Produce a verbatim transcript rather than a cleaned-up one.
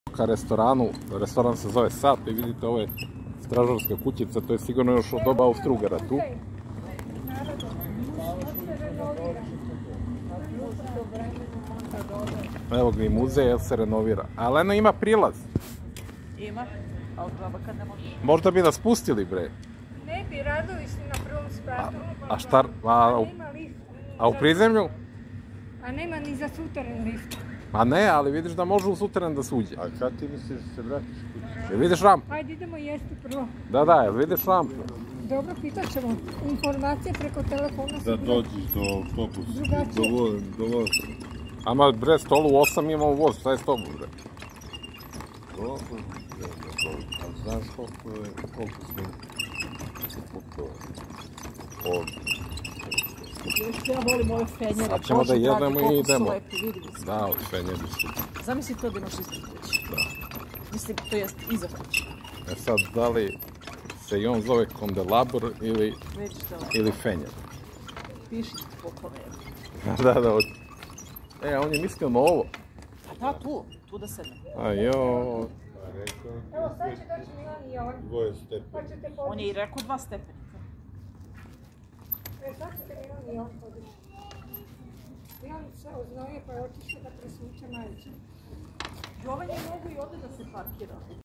ka restoranu, restoran se zove Sat i vidite ove stražarska kućica, to je sigurno još od doba Austro-Ugara tu. Evo ga i muzej, jer se renovira. Ali eno ima prilaz. Ima, ali baba kad ne može. Možda bi nas pustili, bre. Ne bi, radovi su na prvom spratu. A šta, a, u, a u prizemlju? A nema ni za suteren lift. Ma ne, ali vidiš da može u suteren da se uđe. A kad ti misliš da se vratiš kući? Jel vidiš rampu? Hajde idemo jesti prvo. Da, da, jel vidiš rampu? Dobro, pitat ćemo. Informacije preko telefona su Da bile dođeš do autobusa, drugačije. do voza, do voza. Ama bre, stolu u osam imamo voz, šta je s tobom, bre? Dobro, ne, ne, dobro. A znaš koliko je, koliko smo putovali? Ovdje. Još ja volim ove fenjere. Sad ćemo da Bože, dragi, jedemo i koliko su idemo. lepi, vidi li? Da, ovi fenjeri su. Zamisli to da imaš ispred kuće. Da. Mislim, to jest iza kuće. E sad, da li se i on zove kondelabor ili, Već to ili fenjer? piši po komeru. Da, da, od... E, on je mislio na ovo. A da, tu, tu da sedem. A jo, Evo sad će doći Milan i Jovan. Dvoje stepen. Pa ćete On podići. je i rekao dva stepenika. E sad ćete Milan i Jovan podići. Milan se oznoje pa je otišao da presvuče majicu. Jovan je mogu i ovdje da se parkira.